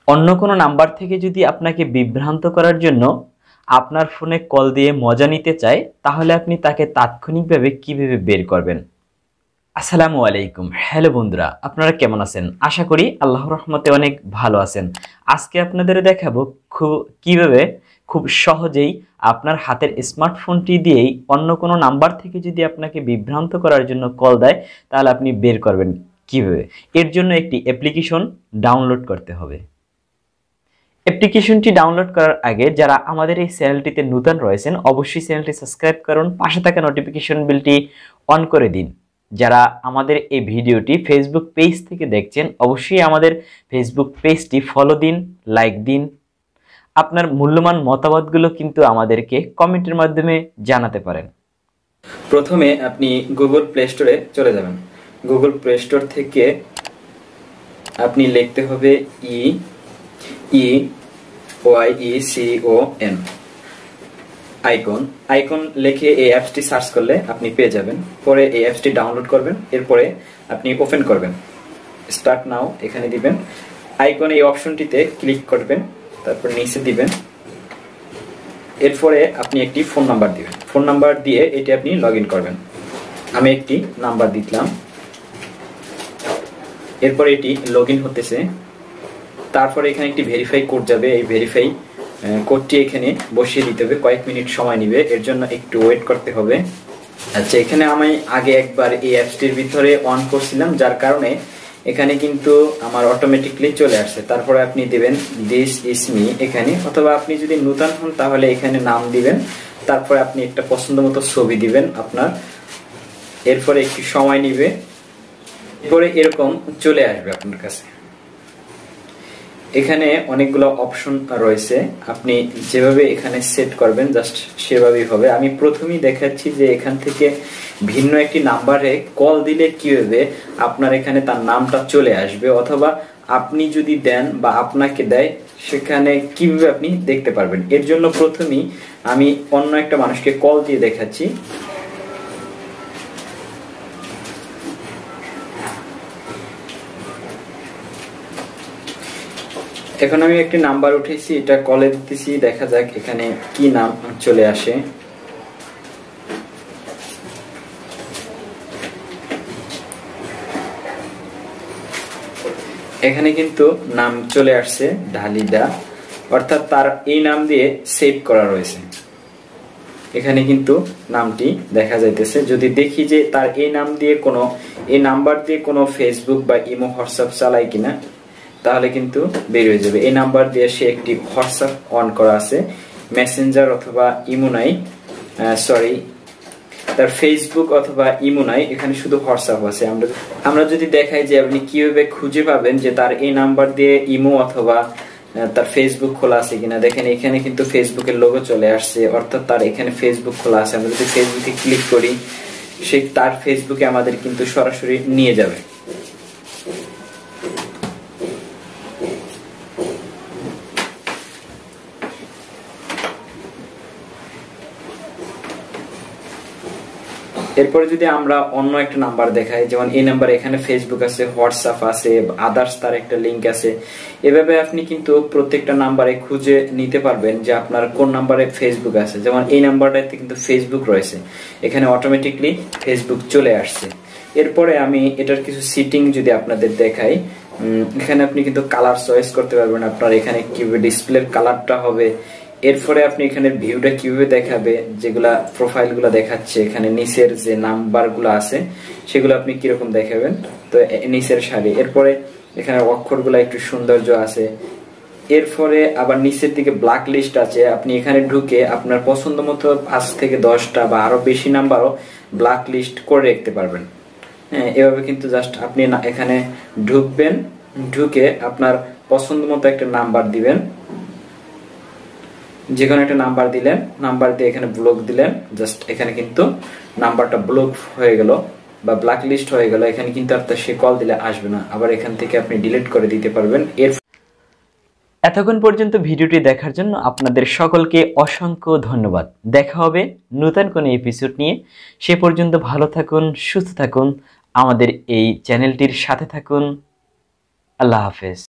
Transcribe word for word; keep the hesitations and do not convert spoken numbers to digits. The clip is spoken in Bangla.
অন্য কোনো নাম্বার থেকে যদি আপনাকে বিভ্রান্ত করার জন্য আপনার ফোনে কল দিয়ে মজা নিতে চায়, তাহলে আপনি তাকে তাৎক্ষণিকভাবে কিভাবে বের করবেন। আসসালামু আলাইকুম। হ্যালো বন্ধুরা, আপনারা কেমন আছেন? আশা করি আল্লাহর রহমতে অনেক ভালো আছেন। আজকে আপনাদের দেখাবো খুব কিভাবে খুব সহজেই আপনার হাতের স্মার্টফোনটি দিয়েই অন্য কোনো নাম্বার থেকে যদি আপনাকে বিভ্রান্ত করার জন্য কল দেয়, তাহলে আপনি বের করবেন কিভাবে। এর জন্য একটি অ্যাপ্লিকেশন ডাউনলোড করতে হবে। অ্যাপ্লিকেশনটি ডাউনলোড করার আগে যারা আমাদের এই চ্যানেলটিতে নতুন রয়েছেন, অবশ্যই চ্যানেলটি সাবস্ক্রাইব করুন, পাশে থাকা নোটিফিকেশন বেলটি অন করে দিন। যারা আমাদের এই ভিডিওটি ফেসবুক পেজ থেকে দেখছেন, অবশ্যই আমাদের ফেসবুক পেজটি ফলো দিন, লাইক দিন। আপনার মূল্যবান মতামতগুলো কিন্তু আমাদেরকে কমেন্টের মাধ্যমে জানাতে পারেন। প্রথমে আপনি গুগল প্লে স্টোরে চলে যাবেন। গুগল প্লে স্টোর থেকে আপনি লিখতে হবে E E Y E C O N icon icon লিখে এই অ্যাপসটি সার্চ করলে আপনি পেয়ে যাবেন। পরে এই অ্যাপসটি ডাউনলোড করবেন, এরপরে আপনি ওপেন করবেন। স্টার্ট নাও এখানে দিবেন, আইকন এই অপশনটিতে ক্লিক করবেন, তারপর নিচে দিবেন। এরপরে আপনি একটি ফোন নাম্বার দিবেন, ফোন নাম্বার দিয়ে এটি আপনি লগ ইন করবেন। আমি একটি নাম্বার দিলাম, এরপরে এটি লগ ইন হতেছে। তারপরে এখানে একটি ভেরিফাই কোড যাবে, এই ভেরিফাই কোডটি এখানে বসিয়ে দিতে হবে, কয়েক মিনিট সময় নেবে, এর জন্য একটু ওয়েট করতে হবে। আচ্ছা, এখানে আমি আগে একবার এই অ্যাপসটির ভিতরে অন করছিলাম, যার কারণে এখানে কিন্তু আমার অটোমেটিকলি চলে আসছে। তারপরে আপনি দিবেন দিস ইজ মি এখানে, অথবা আপনি যদি নতুন হন তাহলে এখানে নাম দিবেন, তারপরে আপনি একটা পছন্দ মতো ছবি দিবেন আপনার। এরপরে একটু সময় নিবে, এরপরে এরকম চলে আসবে আপনার কাছে। এখানে অনেকগুলো অপশন রয়েছে, আপনি যেভাবে এখানে সেট করবেন জাস্ট সেভাবেই হবে। আমি প্রথমেই দেখাচ্ছি যে এখান থেকে ভিন্ন একটি নাম্বারে কল দিলে কিভাবে আপনার এখানে তার নামটা চলে আসবে, অথবা আপনি যদি দেন বা আপনাকে দেয় সেখানে কিভাবে আপনি দেখতে পারবেন। এর জন্য প্রথমেই আমি অন্য একটা মানুষকে কল দিয়ে দেখাচ্ছি। এখন আমি একটি নাম্বার উঠেছি, এটা কলে দিতেছি, দেখা যাক এখানে কি নাম চলে আসে। এখানে কিন্তু নাম চলে আসছে ঢালিদা, অর্থাৎ তার এই নাম দিয়ে সেভ করা রয়েছে। এখানে কিন্তু নামটি দেখা যাইতেছে। যদি দেখি যে তার এই নাম দিয়ে কোনো এই নাম্বার দিয়ে কোনো ফেসবুক বা ইমো হোয়াটসঅ্যাপ চালায় কিনা, তাহলে কিন্তু বের হয়ে যাবে। এই নাম্বার দিয়ে সে একটি হোয়াটসঅ্যাপ অন করা আছে, মেসেঞ্জার অথবা ইমো নাই, সরি তার ফেসবুক অথবা ইমো নাই, এখানে শুধু হোয়াটসঅ্যাপ আছে। আমরা আমরা যদি দেখাই যে আপনি কিভাবে খুঁজে পাবেন যে তার এই নাম্বার দিয়ে ইমো অথবা তার ফেসবুক খোলা আছে কিনা, দেখেন এখানে কিন্তু ফেসবুকের লোগো চলে আসছে, অর্থাৎ তার এখানে ফেসবুক খোলা আছে। আমরা যদি ফেসবুকে ক্লিক করি, সে তার ফেসবুকে আমাদের কিন্তু সরাসরি নিয়ে যাবে। এরপরে যদি আমরা অন্য একটা নাম্বার দেখাই, যেমন এই নাম্বার, এখানে ফেসবুক আছে, হোয়াটসঅ্যাপ আছে, আদার্স তার একটা লিংক আছে। এভাবে আপনি কিন্তু প্রত্যেকটা নাম্বারে খুঁজে নিতে পারবেন যে আপনার কোন নাম্বারে ফেসবুক আছে। যেমন এই নাম্বারটাতে কিন্তু ফেসবুক রয়েছে, এখানে অটোমেটিকলি ফেসবুক চলে আসছে। এরপরে আমি এটার কিছু সেটিং যদি আপনাদের দেখাই, এখানে আপনি কিন্তু কালার চয়েস করতে পারবেন, আপনার এখানে কিভাবে ডিসপ্লের কালারটা হবে। এরপরে আপনি এখানে ভিউটা কিভাবে দেখাবে, যেগুলা প্রোফাইল গুলা দেখাচ্ছে, এখানে নিচের যে নাম্বার গুলো আছে সেগুলো আপনি কিরকম দেখাবেন, তো নিচের সারি। এরপরে এখানে অক্ষর গুলা একটু সৌন্দর্য আছে। এরপরে আবার নিচের দিকে ব্ল্যাক লিস্ট আছে, আপনি এখানে ঢুকে আপনার পছন্দ মতো পাঁচ থেকে দশটা বা আরো বেশি নাম্বারও ব্ল্যাক লিস্ট করে রাখতে পারবেন। হ্যাঁ, এভাবে কিন্তু জাস্ট আপনি এখানে ঢুকবেন, ঢুকে আপনার পছন্দ মতো একটা নাম্বার দিবেন, যে কোনো একটা নাম্বার দিলেন, নাম্বার দিয়ে এখানে ব্লক দিলেন, জাস্ট এখানে কিন্তু নাম্বারটা ব্লক হয়ে গেল বা ব্ল্যাক লিস্ট হয়ে গেল। এখানে কিন্তু আপনার সে কল দিলে আসবে না, আবার এখান থেকে আপনি ডিলিট করে দিতে পারবেন। এর এতক্ষণ পর্যন্ত ভিডিওটি দেখার জন্য আপনাদের সকলকে অসংখ্য ধন্যবাদ। দেখা হবে নতুন কোনো এপিসোড নিয়ে। সে পর্যন্ত ভালো থাকুন, সুস্থ থাকুন, আমাদের এই চ্যানেলটির সাথে থাকুন। আল্লাহ হাফেজ।